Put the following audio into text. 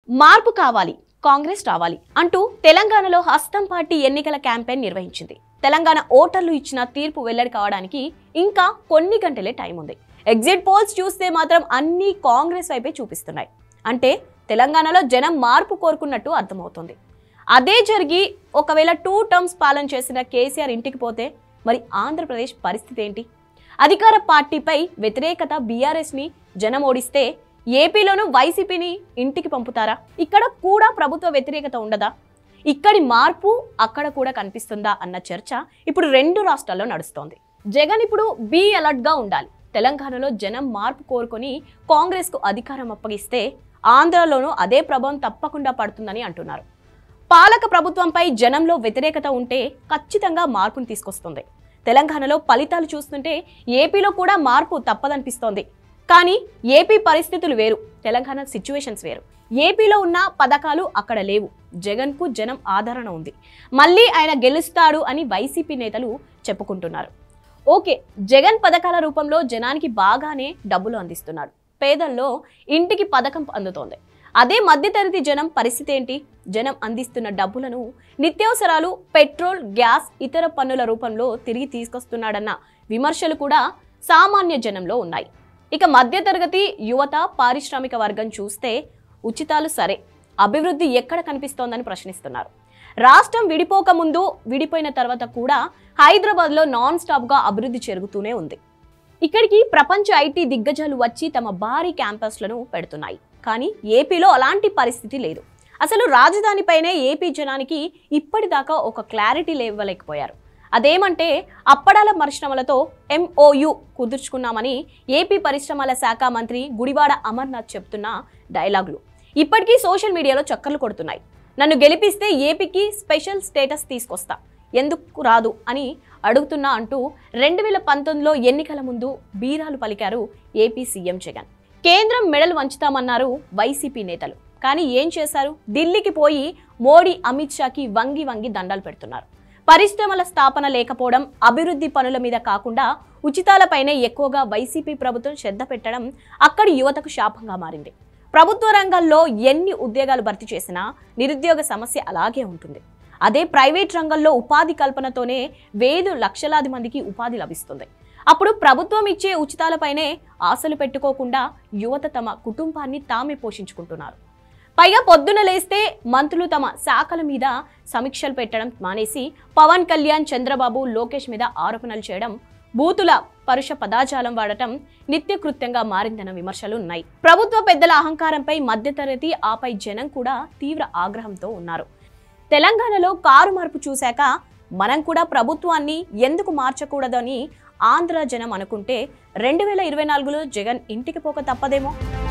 మార్పు కావాలి, కాంగ్రెస్ రావాలి అంటూ తెలంగాణలో హస్తం పార్టీ ఎన్నికల క్యాంపెయిన్ నిర్వహించింది. తెలంగాణ ఓటర్లు ఇచ్చిన తీర్పు వెల్లడి కావడానికి ఇంకా కొన్ని గంటలే టైం ఉంది. ఎగ్జిట్ పోల్స్ చూస్తే మాత్రం అన్ని కాంగ్రెస్ వైపే చూపిస్తున్నాయి. అంటే తెలంగాణలో జనం మార్పు కోరుకున్నట్టు అర్థమవుతుంది. అదే జరిగి ఒకవేళ 2 టర్మ్స్ పాలన చేసిన కేసీఆర్ ఇంటికి పోతే మరి ఆంధ్రప్రదేశ్ పరిస్థితి ఏంటి? అధికార పార్టీపై వ్యతిరేకత బీఆర్ఎస్ ని జనం ఓడిస్తే ఏపీలోనూ వైసీపీని ఇంటికి పంపుతారా? ఇక్కడ కూడా ప్రభుత్వ వ్యతిరేకత ఉండదా? ఇక్కడి మార్పు అక్కడ కూడా కనిపిస్తుందా అన్న చర్చ ఇప్పుడు 2 రాష్ట్రాల్లో నడుస్తోంది. జగన్ ఇప్పుడు బీ అలర్ట్ గా ఉండాలి. తెలంగాణలో జనం మార్పు కోరుకొని కాంగ్రెస్ కు అధికారం అప్పగిస్తే ఆంధ్రలోనూ అదే ప్రభావం తప్పకుండా పడుతుందని అంటున్నారు. పాలక ప్రభుత్వంపై జనంలో వ్యతిరేకత ఉంటే ఖచ్చితంగా మార్పును తీసుకొస్తుంది. తెలంగాణలో ఫలితాలు చూస్తుంటే ఏపీలో కూడా మార్పు తప్పదనిపిస్తోంది. కానీ ఏపీ పరిస్థితులు వేరు, తెలంగాణ సిచ్యువేషన్స్ వేరు. ఏపీలో ఉన్న పథకాలు అక్కడ లేవు. జగన్ కు జనం ఆదరణ ఉంది. మళ్ళీ ఆయన గెలుస్తాడు అని వైసీపీ నేతలు చెప్పుకుంటున్నారు. ఓకే, జగన్ పథకాల రూపంలో జనానికి బాగానే డబ్బులు అందిస్తున్నాడు. పేదల్లో ఇంటికి పథకం అందుతోంది. అదే మధ్యతరగతి జనం పరిస్థితి ఏంటి? జనం అందిస్తున్న డబ్బులను నిత్యావసరాలు, పెట్రోల్, గ్యాస్, ఇతర పన్నుల రూపంలో తిరిగి తీసుకొస్తున్నాడన్న విమర్శలు కూడా సామాన్య జనంలో ఉన్నాయి. ఇక మధ్యతరగతి, యువత, పారిశ్రామిక వర్గం చూస్తే ఉచితాలు సరే, అభివృద్ధి ఎక్కడ కనిపిస్తోందని ప్రశ్నిస్తున్నారు. రాష్ట్రం విడిపోక ముందు, విడిపోయిన తర్వాత కూడా హైదరాబాద్లో నాన్ స్టాప్గా అభివృద్ధి జరుగుతూనే ఉంది. ఇక్కడికి ప్రపంచ ఐటీ దిగ్గజాలు వచ్చి తమ భారీ క్యాంపస్లను పెడుతున్నాయి. కానీ ఏపీలో అలాంటి పరిస్థితి లేదు. అసలు రాజధానిపైనే ఏపీ జనానికి ఇప్పటిదాకా ఒక క్లారిటీ ఇవ్వలేకపోయారు. అదేమంటే అప్పడాల పరిశ్రమలతో MOU కుదుర్చుకున్నామని ఏపీ పరిశ్రమల శాఖ మంత్రి గుడివాడ అమర్నాథ్ చెప్తున్న డైలాగులు ఇప్పటికీ సోషల్ మీడియాలో చక్కర్లు కొడుతున్నాయి. నన్ను గెలిపిస్తే ఏపీకి స్పెషల్ స్టేటస్ తీసుకొస్తా, ఎందుకు రాదు అని అడుగుతున్నా అంటూ 2019లో ఎన్నికల ముందు బీరాలు పలికారు ఏపీ సీఎం జగన్. కేంద్రం మెడలు వంచుతామన్నారు వైసీపీ నేతలు. కానీ ఏం చేశారు? ఢిల్లీకి పోయి మోడీ, అమిత్ షాకి వంగి వంగి దండాలు పెడుతున్నారు. పరిశ్రమల స్థాపన లేకపోవడం, అభివృద్ధి పనుల మీద కాకుండా ఉచితాలపైనే ఎక్కువగా వైసీపీ ప్రభుత్వం శ్రద్ధ పెట్టడం అక్కడి యువతకు శాపంగా మారింది. ప్రభుత్వ రంగంలో ఎన్ని ఉద్యోగాలు భర్తీ చేసినా నిరుద్యోగ సమస్య అలాగే ఉంటుంది. అదే ప్రైవేట్ రంగంలో ఉపాధి కల్పనతోనే లక్షలాది మందికి ఉపాధి లభిస్తుంది. అప్పుడు ప్రభుత్వం ఇచ్చే ఉచితాలపైనే ఆశలు పెట్టుకోకుండా యువత తమ కుటుంబాన్ని తామే పోషించుకుంటున్నారు. పైగా పొద్దున లేస్తే మంత్రులు తమ శాఖల మీద సమీక్షలు పెట్టడం మానేసి పవన్ కళ్యాణ్, చంద్రబాబు, లోకేష్ మీద ఆరోపణలు చేయడం, బూతుల పరుష పదాజాలం వాడటం నిత్యకృత్యంగా మారిందన్న విమర్శలు ఉన్నాయి. ప్రభుత్వ పెద్దల అహంకారంపై మధ్యతరగతి, ఆపై జనం కూడా తీవ్ర ఆగ్రహంతో ఉన్నారు. తెలంగాణలో కారు మార్పు చూశాక మనం కూడా ప్రభుత్వాన్ని ఎందుకు మార్చకూడదని ఆంధ్ర జనం అనుకుంటే 2024లో జగన్ ఇంటికి పోక తప్పదేమో.